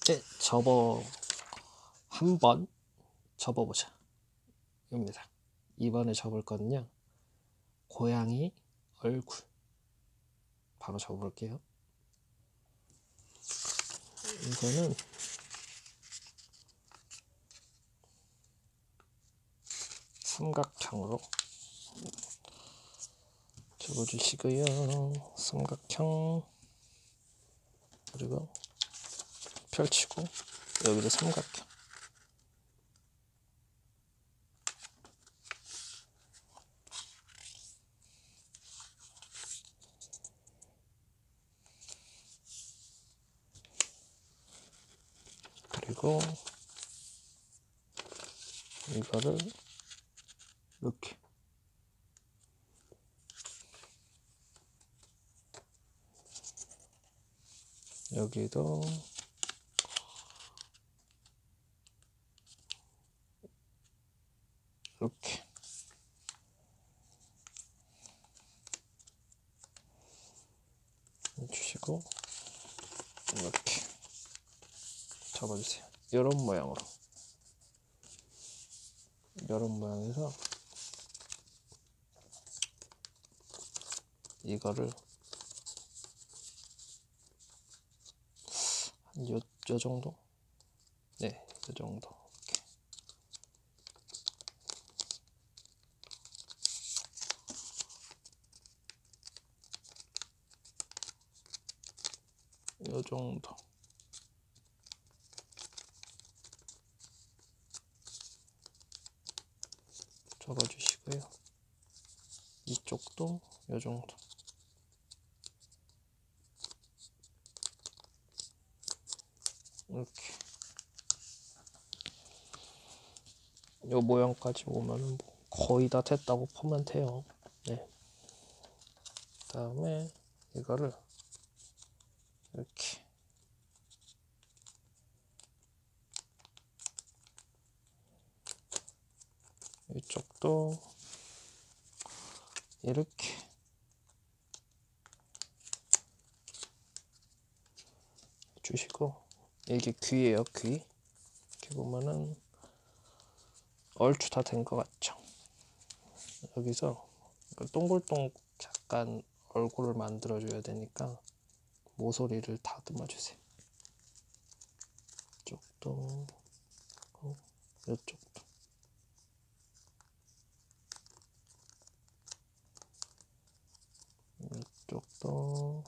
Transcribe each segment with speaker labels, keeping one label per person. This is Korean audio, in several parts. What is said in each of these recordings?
Speaker 1: 네, 한번 접어보자 입니다. 이번에 접을 거는요, 고양이 얼굴 바로 접어볼게요. 이거는 삼각형으로 접어주시고요. 삼각형, 그리고 펼치고 여기도 삼각형. 그리고 이거를 이렇게 여기도 이렇게 주시고 이렇게 접어주세요. 이런 모양으로, 이런 모양에서 이거를 한 요 정도? 네, 요 정도. 이렇게. 요 정도. 접어주시고요. 이쪽도 요 정도. 이렇게. 요 모양까지 오면은 뭐 거의 다 됐다고 보면 돼요. 네. 그다음에 이거를 이렇게 이쪽도 이렇게 주시고, 이게 귀예요, 귀. 이렇게 보면은 얼추 다 된 것 같죠. 여기서 동글동 약간 얼굴을 만들어 줘야 되니까 모서리를 다듬어 주세요. 이쪽도 이쪽도. 이쪽도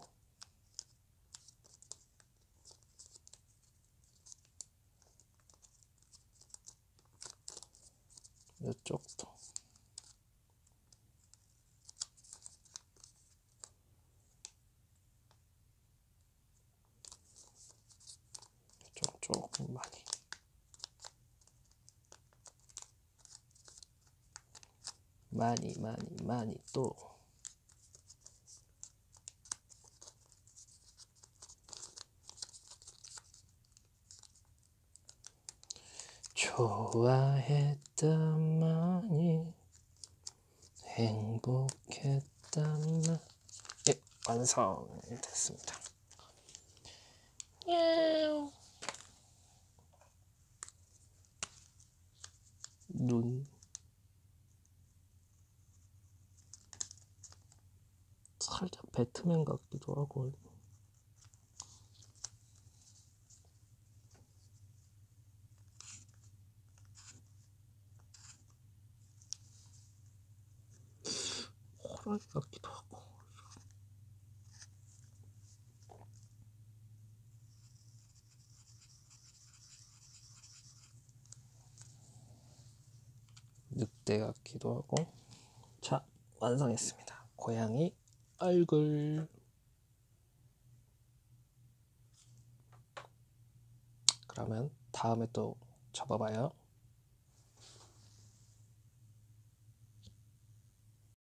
Speaker 1: 이쪽도. 이쪽 조금 많이 또 좋아했단 말이 행복했단 말. 예, 완성됐습니다. 눈 살짝 배트맨 같기도 하고. 호랑이 같기도 하고. 늑대 같기도 하고. 자, 완성했습니다. 고양이 얼굴. 그러면 다음에 또 접어봐요.